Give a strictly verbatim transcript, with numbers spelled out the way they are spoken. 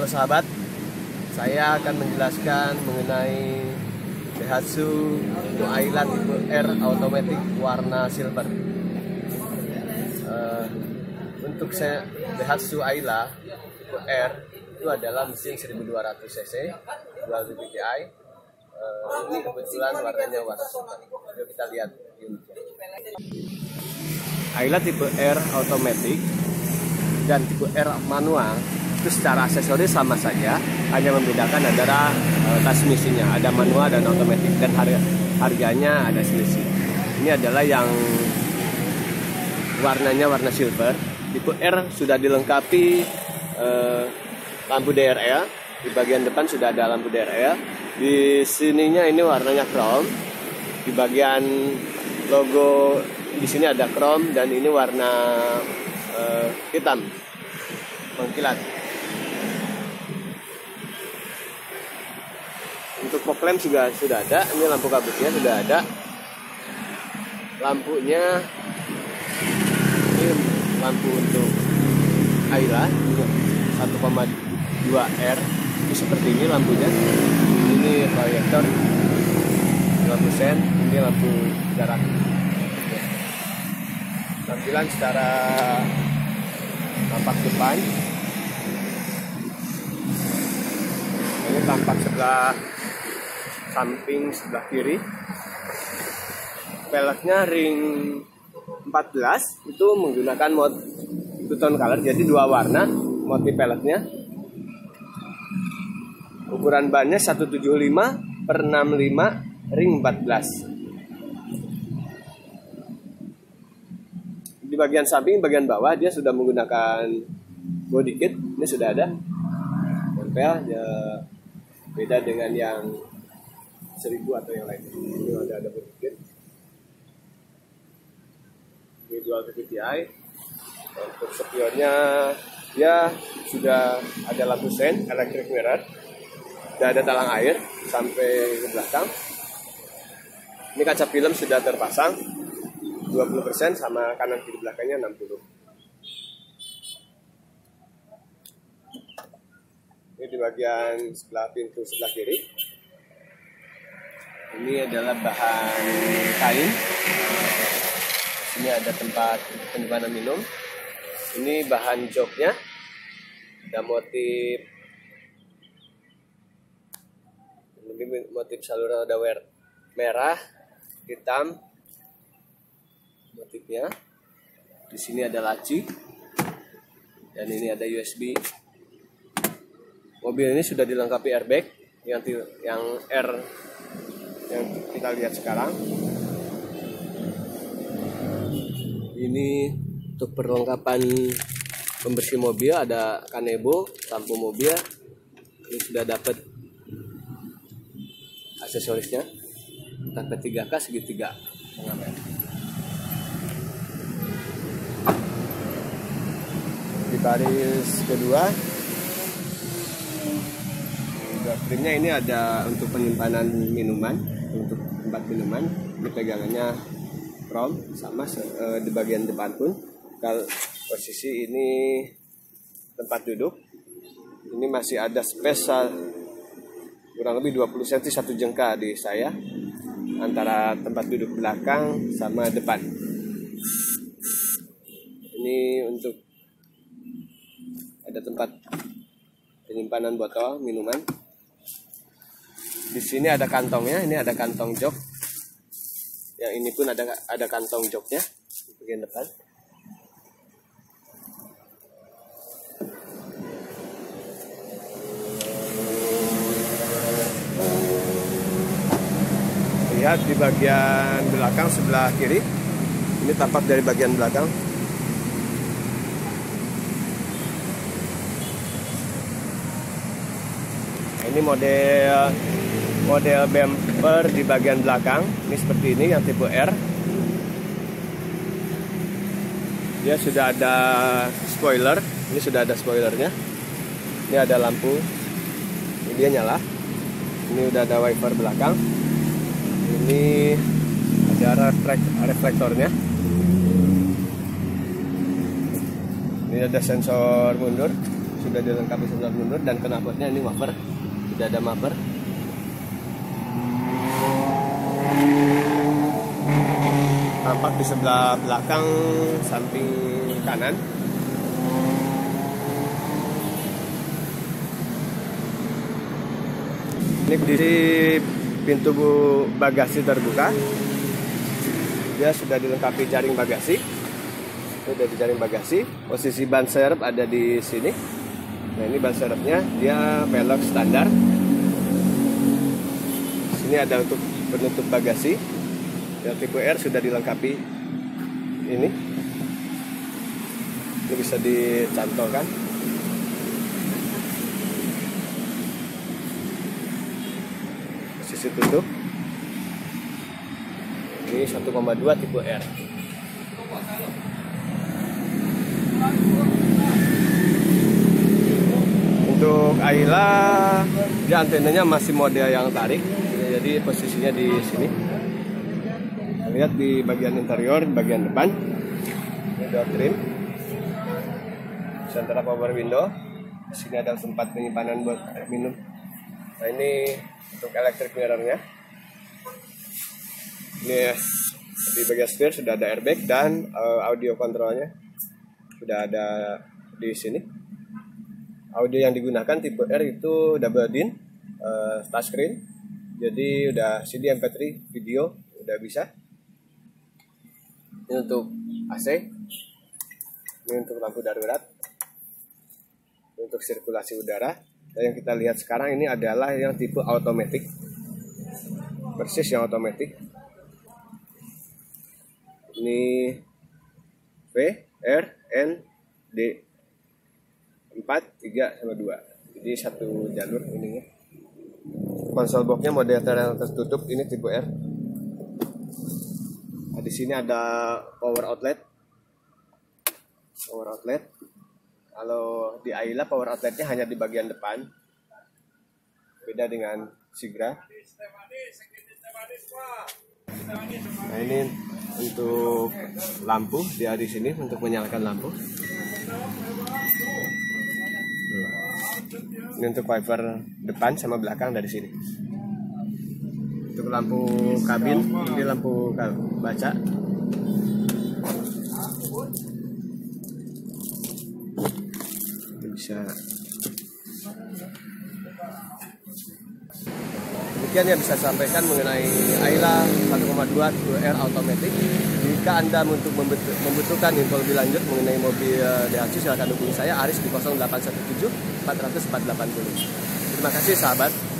Halo sahabat, saya akan menjelaskan mengenai Daihatsu Ayla tipe R automatic warna silver. Uh, untuk saya Daihatsu Ayla tipe R itu adalah mesin seribu dua ratus cc dual V V T I. Uh, ini kebetulan warnanya warna silver. Yuk kita lihat unitnya. Ayla tipe R automatic dan tipe R manual itu secara aksesoris sama saja, hanya membedakan adalah uh, transmisinya, ada manual dan otomatis, dan harga harganya ada selisih. Ini adalah yang warnanya warna silver. Tipe R sudah dilengkapi uh, lampu D R L, di bagian depan sudah ada lampu D R L. Di sininya ini warnanya chrome, di bagian logo di sini ada chrome, dan ini warna uh, hitam mengkilat. Untuk fog lamp juga sudah ada, ini lampu kabutnya sudah ada. Lampunya ini lampu untuk Ayla satu koma dua R, ini seperti ini lampunya. Ini proyektor lima puluh sen, ini lampu jarak. Tampilan secara tampak depan, ini tampak sebelah samping sebelah kiri. Peleknya ring empat belas, itu menggunakan mod two tone color, jadi dua warna motif peleknya. Ukuran bannya seratus tujuh puluh lima per enam puluh lima ring empat belas. Di bagian samping, bagian bawah dia sudah menggunakan body kit, ini sudah ada tempel ya, beda dengan yang seribu atau yang lain. Ini ada ada body kit, ini dual V V T I. Untuk spionnya ya sudah ada lampu sen, electric mirror, sudah ada talang air sampai ke belakang. Ini kaca film sudah terpasang dua puluh persen, sama kanan kiri belakangnya enam puluh. Ini di bagian sebelah pintu sebelah kiri. Ini adalah bahan kain. Ini ada tempat penyimpanan minum. Ini bahan joknya. Ada motif ini motif saluran roda merah, hitam motifnya. Di sini ada laci, dan ini ada U S B. Mobil ini sudah dilengkapi airbag yang yang R yang kita lihat sekarang. Ini untuk perlengkapan pembersih mobil, ada kanebo, lampu mobil. Ini sudah dapat aksesorisnya, T tiga K segitiga pengaman. Di baris kedua, krimnya ini ada untuk penyimpanan minuman, untuk tempat minuman. Ini pegangannya chrome, sama e, di bagian depan pun. Kalau posisi ini tempat duduk, ini masih ada space kurang lebih dua puluh sentimeter, satu jengkal di saya, antara tempat duduk belakang sama depan. Ini untuk ada tempat penyimpanan botol minuman. Di sini ada kantongnya, ini ada kantong jok. Yang ini pun ada ada kantong joknya di bagian depan. Lihat di bagian belakang sebelah kiri, ini tampak dari bagian belakang. Ini model model bumper di bagian belakang, ini seperti ini yang tipe R. Dia sudah ada spoiler, ini sudah ada spoilernya. Ini ada lampu, ini dia nyala. Ini udah ada wiper belakang. Ini ada reflektornya. Ini ada sensor mundur sudah dilengkapi sensor mundur, dan knalpotnya ini muffler, sudah ada muffler. Tampak di sebelah belakang samping kanan. Ini kondisi pintu bagasi terbuka. Dia sudah dilengkapi jaring bagasi. Ini sudah di jaring bagasi. Posisi ban serep ada di sini. Nah, ini ban serepnya, dia velg standar. Sini ada untuk penutup bagasi. Yang tipe R sudah dilengkapi ini. Ini bisa dicantolkan. Posisi tutup. Ini satu koma dua tipe R. Untuk Ayla, dia antenanya masih mode yang tarik, jadi posisinya di sini. Lihat di bagian interior, di bagian depan, ini door trim, Sentra power window. Di sini ada tempat penyimpanan buat air minum. Nah, ini untuk electric mirrornya. Ini di bagian setir sudah ada airbag, dan uh, audio kontrolnya sudah ada di sini. Audio yang digunakan tipe R itu double din, uh, touchscreen, jadi udah C D, M P tiga, video udah bisa. Ini untuk A C, ini untuk lampu darurat, ini untuk sirkulasi udara. Dan yang kita lihat sekarang ini adalah yang tipe automatic, persis yang automatic. Ini V, R, N, D, empat, tiga, sama dua. Jadi satu jalur ininya. Konsol boxnya model yang tertutup, ini tipe R. Nah, di sini ada power outlet. Power outlet. Kalau di Ayla power outletnya hanya di bagian depan. Beda dengan Sigra. Nah, ini untuk lampu, dia di sini untuk menyalakan lampu. Ini untuk wiper depan sama belakang dari sini. Untuk lampu kabin, ini lampu baca. Ini bisa. Demikian yang bisa sampaikan mengenai Ayla satu koma dua tipe R automatic. Jika Anda untuk membutuhkan info lebih lanjut mengenai mobil Daihatsu, silakan hubungi saya Aris di nol delapan satu tujuh empat nol nol empat delapan nol. Terima kasih sahabat.